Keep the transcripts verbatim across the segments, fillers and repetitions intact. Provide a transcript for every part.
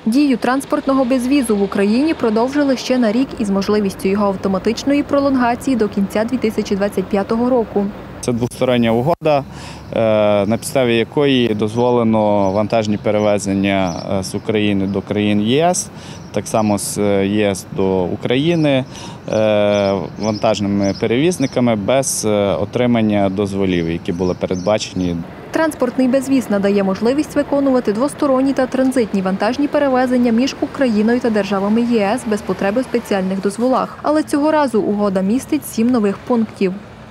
Дію транспортного безвізу в Україні продовжили ще на рік із можливістю його автоматичної пролонгації до кінця дві тисячі двадцять п'ятого року. Це двостороння угода, на підставі якої дозволено вантажні перевезення з України до країн ЄС, так само з ЄС до України, вантажними перевізниками без отримання дозволів, які були передбачені. Транспортний безвіз надає можливість виконувати двосторонні та транзитні вантажні перевезення між Україною та державами ЄС без потреби в спеціальних дозволах. Але цього разу угода містить сім нових пунктів.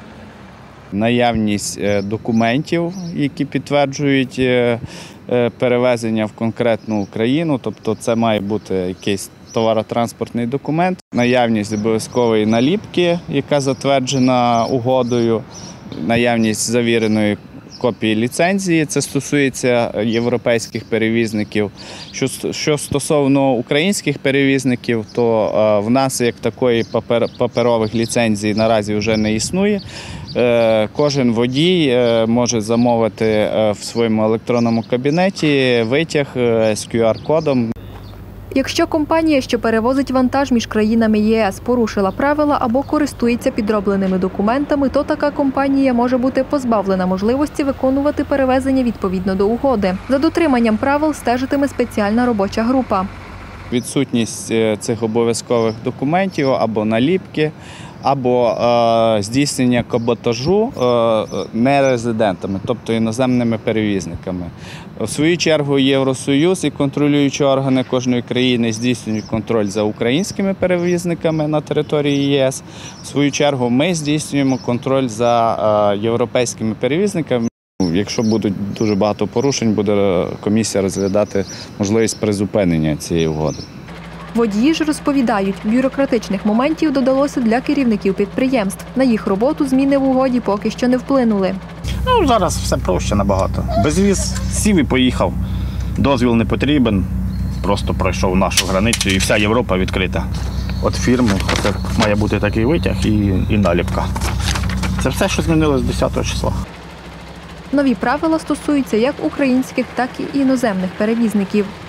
Наявність документів, які підтверджують перевезення в конкретну країну, тобто це має бути якийсь товаротранспортний документ, наявність обов'язкової наліпки, яка затверджена угодою, наявність завіреної копії ліцензії, це стосується європейських перевізників. Що, що стосовно українських перевізників, то е, в нас як такої папер, паперових ліцензій наразі вже не існує. Е, кожен водій е, може замовити е, в своєму електронному кабінеті витяг е, з кю ар-кодом. Якщо компанія, що перевозить вантаж між країнами ЄС, порушила правила або користується підробленими документами, то така компанія може бути позбавлена можливості виконувати перевезення відповідно до угоди. За дотриманням правил стежитиме спеціальна робоча група. Відсутність цих обов'язкових документів або наліпки, або е, здійснення каботажу е, нерезидентами, тобто іноземними перевізниками. В свою чергу Євросоюз і контролюючі органи кожної країни здійснюють контроль за українськими перевізниками на території ЄС. В свою чергу ми здійснюємо контроль за е, європейськими перевізниками. Якщо будуть дуже багато порушень, буде комісія розглядати можливість призупинення цієї угоди. Водії ж розповідають, бюрократичних моментів додалося для керівників підприємств. На їх роботу зміни в угоді поки що не вплинули. Ну, зараз все проще набагато. Безвіз, сів і поїхав. Дозвіл не потрібен, просто пройшов нашу границю і вся Європа відкрита. От фірми, хоча має бути такий витяг і, і наліпка. Це все, що змінилось з десятого числа. Нові правила стосуються як українських, так і іноземних перевізників.